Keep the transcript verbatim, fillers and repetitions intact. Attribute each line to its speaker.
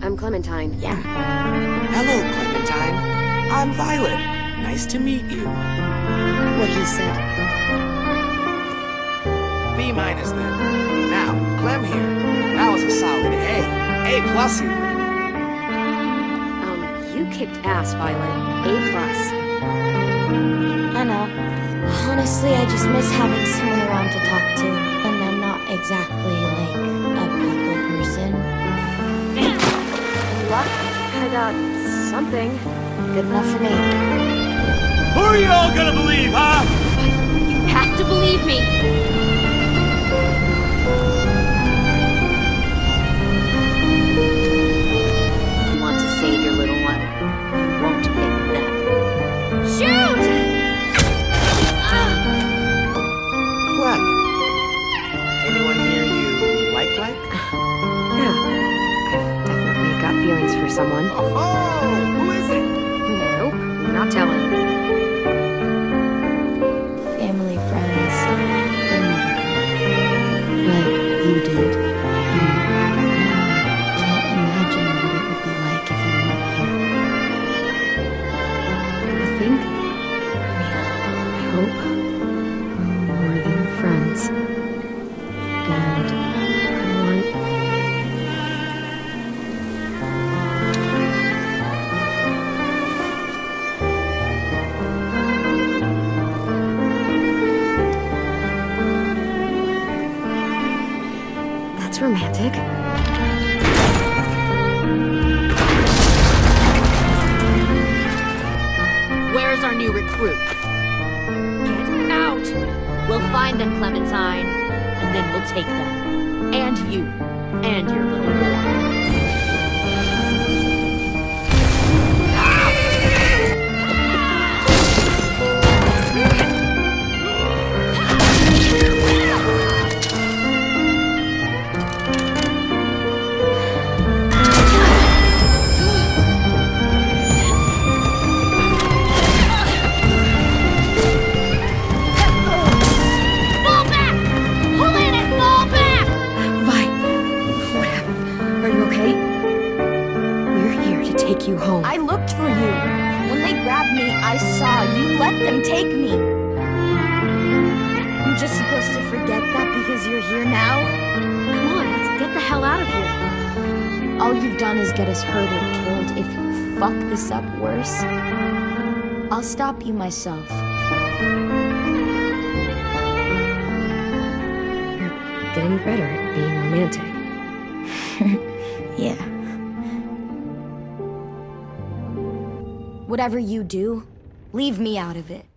Speaker 1: I'm Clementine.
Speaker 2: Yeah.
Speaker 3: Hello, Clementine. I'm Violet. Nice to meet you.
Speaker 1: What he said.
Speaker 3: B minus then. Now, Clem here. That was a solid A. A plus even.
Speaker 1: Um, you kicked ass, Violet. A plus.
Speaker 2: I know. Honestly, I just miss having someone around to talk to. And I'm not exactly, like, a people person.
Speaker 1: Luck? I got something.
Speaker 2: Good enough for me.
Speaker 4: Who are you all gonna believe, huh?
Speaker 1: You have to believe me! You want to save your little one? You won't pick them. Shoot!
Speaker 3: Clem. Anyone here you like like?
Speaker 1: Yeah, I've definitely got feelings for someone.
Speaker 3: Oh, who is it?
Speaker 1: Nope, not telling.
Speaker 2: Family, friends, they never come. But you did. And now I can't imagine what it would be like if you weren't here.
Speaker 1: I think, I hope, we're more than friends. And I want... That's romantic.
Speaker 5: Where's our new recruit? Get out! We'll find them, Clementine, and then we'll take them. And you. And your little boy.
Speaker 1: You home.
Speaker 2: I looked for you. When they grabbed me, I saw you let them take me. I'm just supposed to forget that because you're here now?
Speaker 1: Come on, let's get the hell out of here.
Speaker 2: All you've done is get us hurt or killed. If you fuck this up worse, I'll stop you myself.
Speaker 1: You're getting better at being romantic.
Speaker 2: Yeah. Whatever you do, leave me out of it.